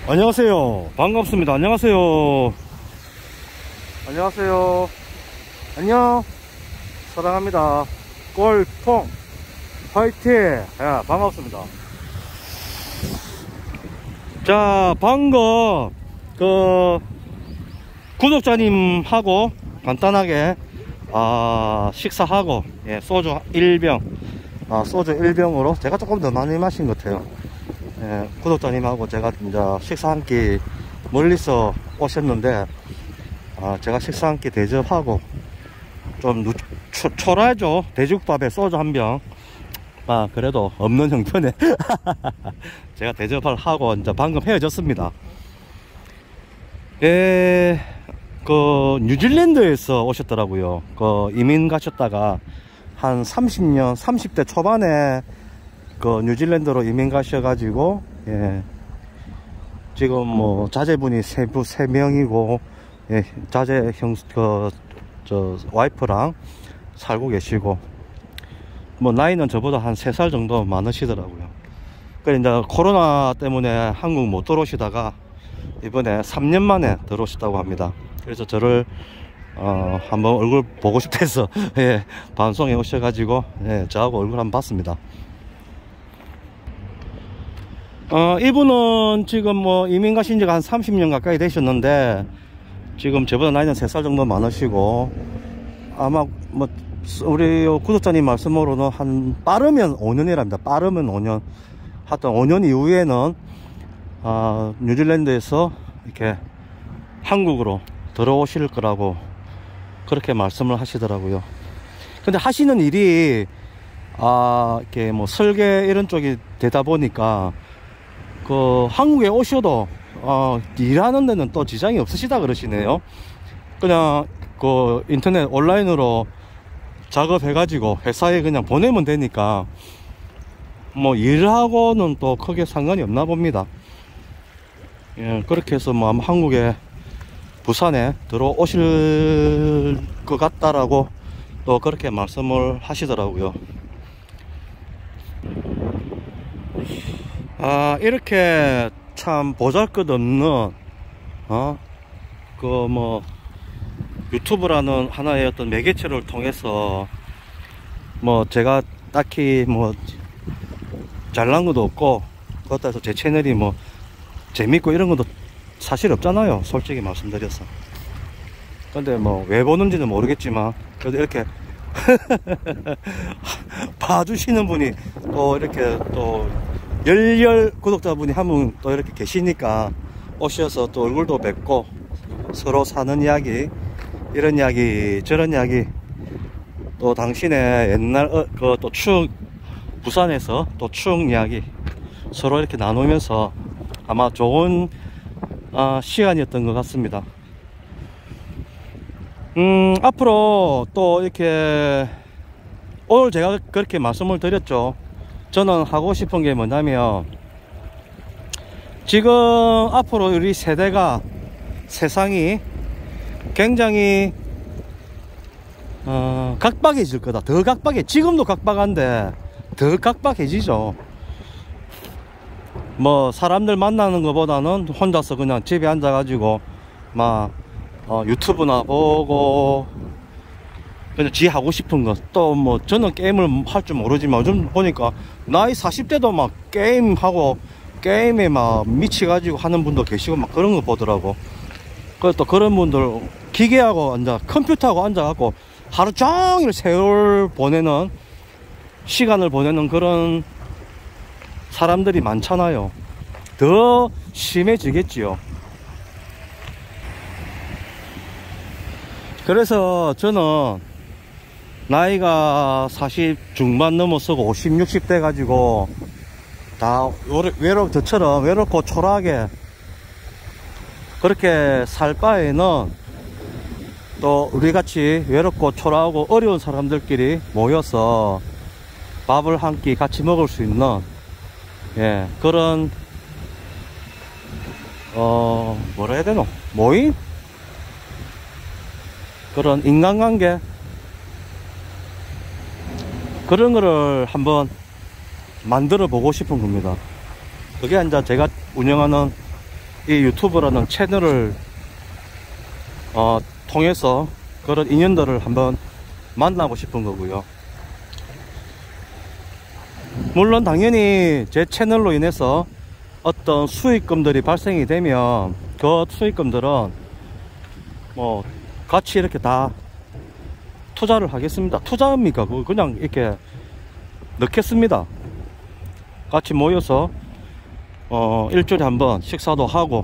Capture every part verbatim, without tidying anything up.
안녕하세요. 반갑습니다. 안녕하세요. 안녕하세요. 안녕. 사랑합니다. 꼴통 화이팅. 야, 반갑습니다. 자, 방금 그 구독자님하고 간단하게 아, 식사하고, 예, 소주 일 병, 아, 소주 일 병으로 제가 조금 더 많이 마신 것 같아요. 예, 구독자님하고 제가 이제 식사 한 끼 멀리서 오셨는데, 아, 제가 식사 한 끼 대접하고 좀 누, 초, 초라하죠. 돼지국밥에 소주 한 병. 아, 그래도 없는 형편에 제가 대접을 하고 이제 방금 헤어졌습니다. 예, 그 뉴질랜드에서 오셨더라고요. 그 이민 가셨다가 한 삼십 년, 삼십 대 초반에 그 뉴질랜드로 이민 가셔가지고, 예, 지금 뭐 자제분이 세부 세 명이고, 예, 자제 형, 그, 저, 와이프랑 살고 계시고, 뭐 나이는 저보다 한 세 살 정도 많으시더라고요. 그래 이제 코로나 때문에 한국 못 들어오시다가 이번에 삼 년 만에 들어오셨다고 합니다. 그래서 저를 어, 한번 얼굴 보고 싶다 해서 예, 방송에 오셔가지고, 예, 저하고 얼굴 한번 봤습니다. 어, 이분은 지금 뭐 이민 가신 지가 한 삼십 년 가까이 되셨는데, 지금 저보다 나이는 세 살 정도 많으시고, 아마 뭐 우리 구독자님 말씀으로는 한 빠르면 오 년이랍니다. 빠르면 오 년. 하여튼 오 년 이후에는 아, 뉴질랜드에서 이렇게 한국으로 들어오실 거라고 그렇게 말씀을 하시더라고요. 근데 하시는 일이 아, 이렇게 뭐 설계 이런 쪽이 되다 보니까 그 한국에 오셔도 어, 일하는 데는 또 지장이 없으시다 그러시네요. 그냥 그 인터넷 온라인으로 작업해 가지고 회사에 그냥 보내면 되니까 뭐 일하고는 또 크게 상관이 없나 봅니다. 예, 그렇게 해서 뭐 아마 한국에 부산에 들어오실 것 같다라고 또 그렇게 말씀을 하시더라고요. 아, 이렇게 참 보잘것없는 어? 그 뭐 유튜브라는 하나의 어떤 매개체를 통해서 뭐 제가 딱히 뭐 잘난 것도 없고, 그렇다 해서 제 채널이 뭐 재밌고 이런 것도 사실 없잖아요, 솔직히 말씀드려서. 근데 뭐 왜 보는지는 모르겠지만 그래도 이렇게 봐주시는 분이 또 이렇게 또 열렬 구독자분이 한 분 또 이렇게 계시니까 오셔서 또 얼굴도 뵙고 서로 사는 이야기, 이런 이야기 저런 이야기, 또 당신의 옛날 어, 그 또 추억, 부산에서 또 추억 이야기 서로 이렇게 나누면서 아마 좋은 어, 시간이었던 것 같습니다. 음, 앞으로 또 이렇게 오늘 제가 그렇게 말씀을 드렸죠. 저는 하고 싶은 게 뭐냐면, 지금 앞으로 우리 세대가, 세상이 굉장히 어, 각박해질 거다. 더 각박해. 지금도 각박한데 더 각박해지죠. 뭐 사람들 만나는 것보다는 혼자서 그냥 집에 앉아 가지고 막 어, 유튜브나 보고 그냥 지 하고 싶은 것, 또 뭐 저는 게임을 할 줄 모르지만 요즘 보니까 나이 사십 대도 막 게임하고 게임에 막 미치가지고 하는 분도 계시고 막 그런 거 보더라고. 그래서 또 그런 분들 기계하고 앉아, 컴퓨터하고 앉아갖고 하루 종일 세월 보내는, 시간을 보내는 그런 사람들이 많잖아요. 더 심해지겠지요. 그래서 저는 나이가 사십 중반 넘어서고 오십, 육십 돼 가지고 다 외롭, 저처럼 외롭고 초라하게 그렇게 살 바에는 또 우리같이 외롭고 초라하고 어려운 사람들끼리 모여서 밥을 한 끼 같이 먹을 수 있는, 예, 그런 어 뭐라 해야 되노, 모임? 그런 인간관계, 그런 거를 한번 만들어 보고 싶은 겁니다. 그게 이제 제가 운영하는 이 유튜브라는 채널을 어, 통해서 그런 인연들을 한번 만나고 싶은 거고요. 물론 당연히 제 채널로 인해서 어떤 수익금들이 발생이 되면 그 수익금들은 뭐 같이 이렇게 다 투자를 하겠습니다. 투자입니까? 그거 그냥 이렇게 넣겠습니다. 같이 모여서 어 일주일에 한번 식사도 하고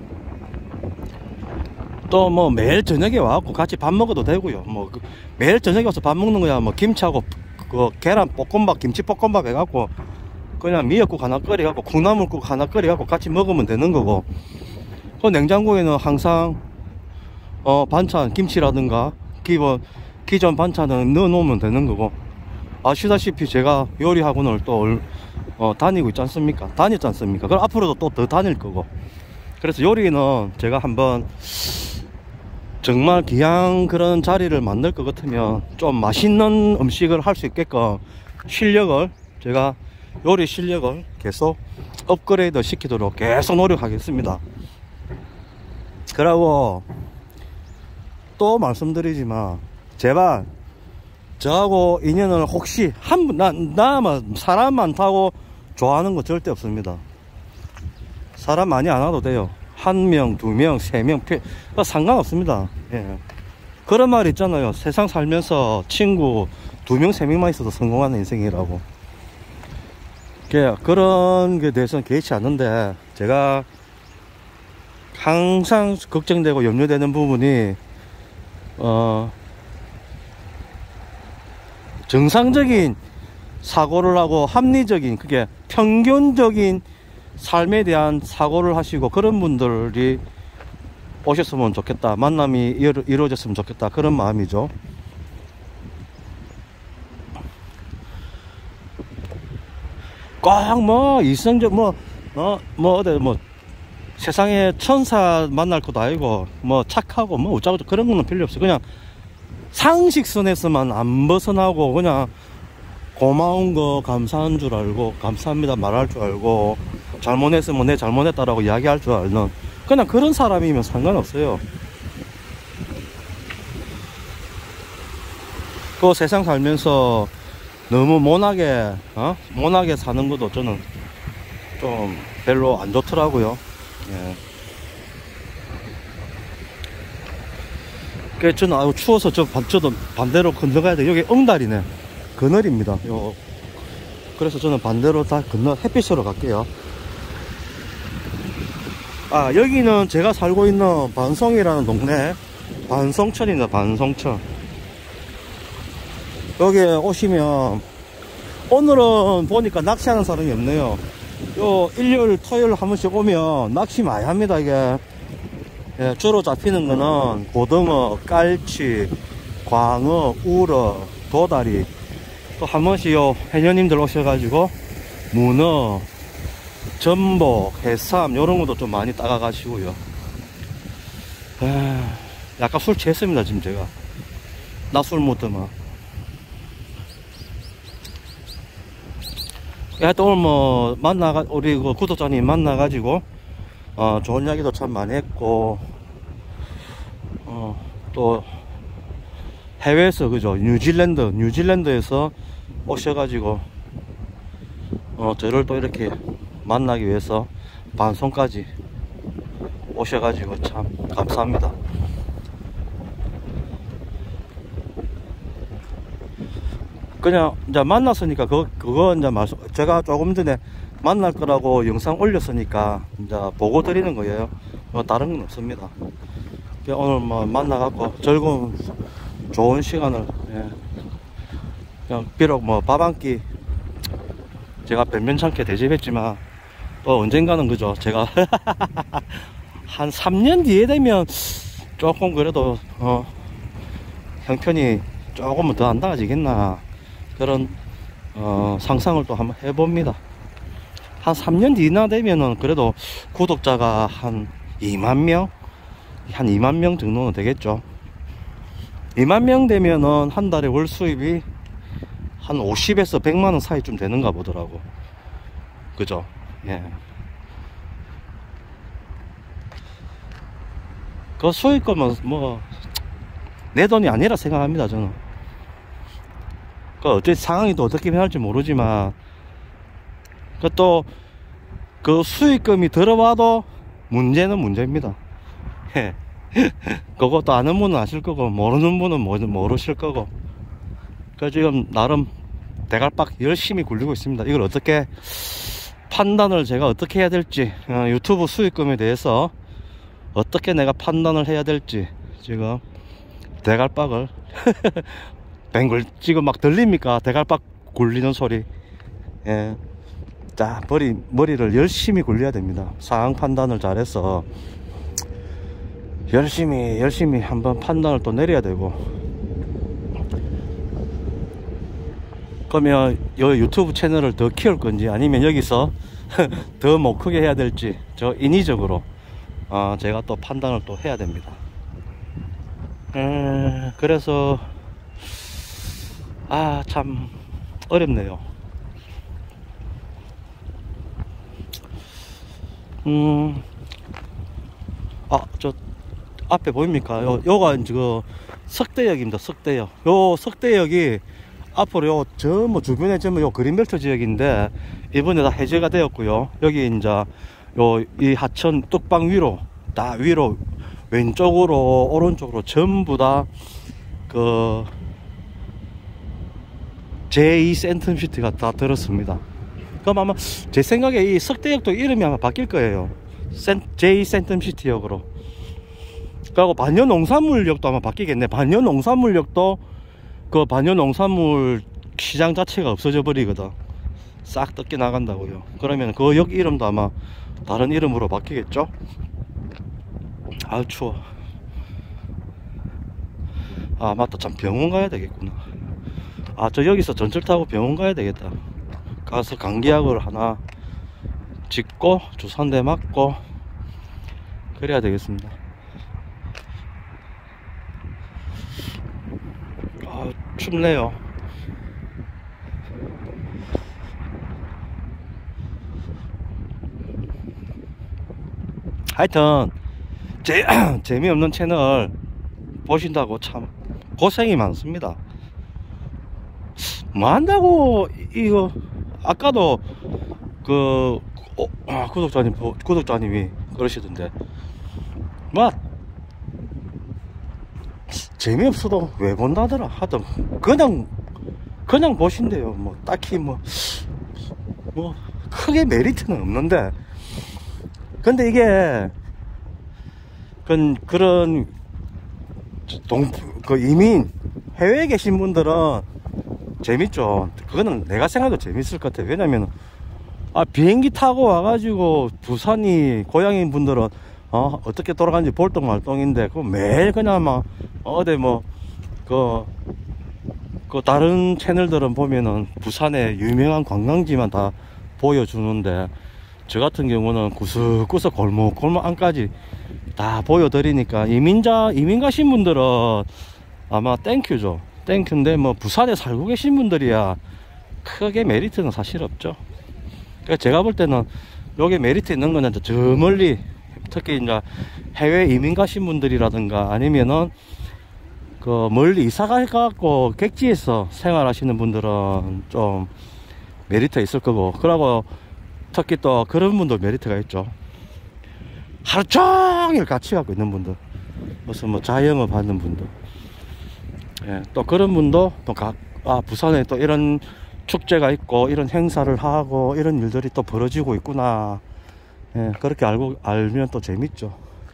또 뭐 매일 저녁에 와갖고 같이 밥 먹어도 되고요. 뭐 그 매일 저녁에 와서 밥 먹는 거야 뭐 김치하고 그 계란 볶음밥, 김치 볶음밥 해갖고 그냥 미역국 하나 끓여갖고 콩나물국 하나 끓여갖고 같이 먹으면 되는 거고, 그 냉장고에는 항상 어 반찬 김치라든가 기본 기존 반찬은 넣어 놓으면 되는 거고, 아시다시피 제가 요리 학원을 또 어, 다니고 있지 않습니까? 다녔지 않습니까? 그럼 앞으로도 또 더 다닐 거고, 그래서 요리는 제가 한번 정말 귀한 그런 자리를 만들 것 같으면 좀 맛있는 음식을 할 수 있게끔 실력을, 제가 요리 실력을 계속 업그레이드 시키도록 계속 노력하겠습니다. 그러고 또 말씀드리지만 제발 저하고 인연을 혹시 한 분, 나, 나만 사람 많다고 좋아하는 거 절대 없습니다. 사람 많이 안 와도 돼요. 한 명, 두 명, 세 명, 상관없습니다. 예. 그런 말 있잖아요. 세상 살면서 친구 두 명, 세 명만 있어도 성공하는 인생이라고. 예, 그런 게 대해서는 개의치 않는데, 제가 항상 걱정되고 염려되는 부분이, 어, 정상적인 사고를 하고 합리적인, 그게 평균적인 삶에 대한 사고를 하시고 그런 분들이 오셨으면 좋겠다, 만남이 이루어졌으면 좋겠다, 그런 마음이죠. 꼭 뭐 이성적 뭐 어 뭐 어디 뭐 세상에 천사 만날 것도 아니고 뭐 착하고 뭐 어쩌고 그런 거는 필요 없어. 그냥 상식선에서만 안 벗어나고 그냥 고마운 거 감사한 줄 알고 감사합니다 말할 줄 알고 잘못했으면 내 잘못했다라고 이야기할 줄 아는 그냥 그런 사람이면 상관없어요. 그 세상 살면서 너무 모나게 어? 모나게 사는 것도 저는 좀 별로 안 좋더라고요. 예. 그 저는 아유 추워서 저 저도 반대로 건너가야 돼. 여기 엉다리네. 그늘입니다. 요. 그래서 저는 반대로 다 건너 햇빛으로 갈게요. 아, 여기는 제가 살고 있는 반송이라는 동네, 반송천입니다. 반송천. 여기 오시면 오늘은 보니까 낚시하는 사람이 없네요. 요 일요일 토요일 한 번씩 오면 낚시 많이 합니다. 이게 예, 주로 잡히는 거는 고등어, 깔치, 광어, 우럭, 도다리, 또 한 번씩 요 해녀님들 오셔가지고 문어, 전복, 해삼 요런 것도 좀 많이 따가 가시고요. 에... 약간 술 취했습니다 지금 제가. 나 술 못 드면. 하여튼 오늘 뭐 만나가 우리 그 구독자님 만나가지고 어 좋은 이야기도 참 많이 했고, 어 또 해외에서 그죠, 뉴질랜드 뉴질랜드에서 오셔가지고 어 저를 또 이렇게 만나기 위해서 반송까지 오셔가지고 참 감사합니다. 그냥 이제 만났으니까 그거, 그거 이제 말씀, 제가 조금 전에 만날 거라고 영상 올렸으니까 이제 보고 드리는 거예요. 뭐 다른 건 없습니다. 오늘 뭐 만나갖고 즐거운 좋은 시간을, 예. 그냥 비록 뭐 밥 한 끼 제가 변변찮게 대접했지만 또 언젠가는 그죠, 제가 한 삼 년 뒤에 되면 조금 그래도 어 형편이 조금은 더 안 나아지겠나, 그런 어 상상을 또 한번 해봅니다. 한 삼 년 뒤나 되면은 그래도 구독자가 한 이만 명, 한 이만 명 정도는 되겠죠. 이만 명 되면은 한 달에 월 수입이 한 오십에서 백만 원 사이쯤 되는가 보더라고. 그죠? 예. 그 수익금은 뭐 내 돈이 아니라 생각합니다. 저는 그 어째 상황이 또 어떻게 변할지 모르지만 그 또 그 수익금이 들어와도 문제는 문제입니다. 예. 그것도 아는 분은 아실 거고 모르는 분은 모르실 거고. 그 지금 나름 대갈박 열심히 굴리고 있습니다. 이걸 어떻게 판단을 제가 어떻게 해야 될지, 어, 유튜브 수익금에 대해서 어떻게 내가 판단을 해야 될지 지금 대갈박을 뱅글 지금 막 들립니까? 대갈박 굴리는 소리. 예. 자, 머리, 머리를 열심히 굴려야 됩니다. 상황 판단을 잘해서 열심히 열심히 한번 판단을 또 내려야 되고. 그러면 요 유튜브 채널을 더 키울 건지 아니면 여기서 더 못 크게 해야 될지 저 인위적으로 어, 제가 또 판단을 또 해야 됩니다. 에, 그래서 아 참 어렵네요. 음, 아, 저 앞에 보입니까? 요, 요가 이제 그 석대역입니다. 석대역. 요 석대역이 앞으로 요 저 뭐 주변에 전부 요 그린벨트 지역인데 이번에 다 해제가 되었고요. 여기 이제 요 이 하천 뚝방 위로 다 위로 왼쪽으로 오른쪽으로 전부 다 그 제이 센텀시티가 다 들었습니다. 그럼 아마 제 생각에 이 석대역도 이름이 아마 바뀔 거예요. 제이 센텀시티역으로. 그리고 반려농산물역도 아마 바뀌겠네. 반려농산물역도 그 반려농산물 시장 자체가 없어져 버리거든. 싹 뜯겨 나간다고요. 그러면 그 역 이름도 아마 다른 이름으로 바뀌겠죠. 아 추워. 아 맞다, 참 병원 가야 되겠구나. 아 저 여기서 전철 타고 병원 가야 되겠다. 가서 감기약을 하나 짓고 주사 한 대 맞고 그래야 되겠습니다. 아 춥네요. 하여튼 제, 재미없는 채널 보신다고 참 고생이 많습니다. 뭐 한다고 이거 아까도 그 어, 아, 구독자님 구독자님이 그러시던데 뭐 재미없어도 왜 본다더라 하여튼 그냥 그냥 보신대요. 뭐 딱히 뭐 뭐 크게 메리트는 없는데 근데 이게 그런 그런 동 그 이민 해외에 계신 분들은 재밌죠. 그거는 내가 생각해도 재밌을 것 같아. 왜냐면 아 비행기 타고 와가지고 부산이 고향인 분들은 어 어떻게 돌아가는지 볼똥말똥인데 그 매일 그냥 막 어디 뭐 그 그 다른 채널들은 보면은 부산의 유명한 관광지만 다 보여주는데 저 같은 경우는 구석구석 골목 골목 안까지 다 보여드리니까 이민자 이민 가신 분들은 아마 땡큐죠. 땡큐인데 뭐 부산에 살고 계신 분들이야 크게 메리트는 사실 없죠. 그러니까 제가 볼 때는 요게 메리트 있는 거는 저 멀리 특히 이제 해외 이민 가신 분들이라든가 아니면은 그 멀리 이사 가갖고 객지에서 생활하시는 분들은 좀 메리트 있을 거고, 그러고 특히 또 그런 분도 메리트가 있죠. 하루 종일 같이 갖고 있는 분들, 무슨 뭐 자영업 하는 분들, 예, 또 그런 분도 또 각, 아, 부산에 또 이런 축제가 있고 이런 행사를 하고 이런 일들이 또 벌어지고 있구나, 예, 그렇게 알고 알면 또 재밌죠.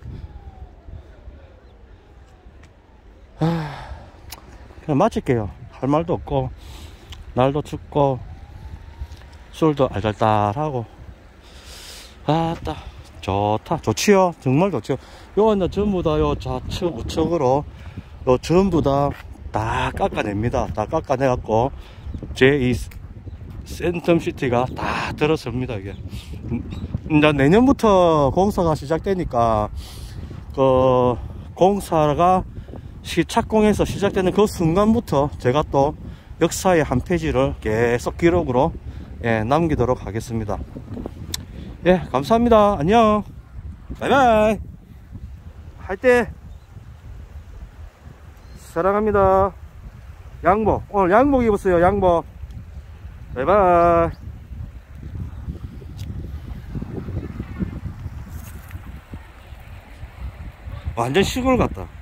하, 그냥 마칠게요. 할 말도 없고 날도 춥고 술도 알달달하고 아따 좋다, 좋지요. 정말 좋지요. 요 이제 전부 다 요 좌측 우측으로 요 전부 다 다 깎아냅니다. 다 깎아내갖고 제이 센텀시티가 다 들어섭니다. 이게 이제 내년부터 공사가 시작되니까 그 공사가 시착공에서 시작되는 그 순간부터 제가 또 역사의 한 페이지를 계속 기록으로, 예, 남기도록 하겠습니다. 예, 감사합니다. 안녕. 바이바이. 화이팅! 사랑합니다. 양복, 오늘 양복 입었어요. 양복. 바이바이. 완전 시골 같다.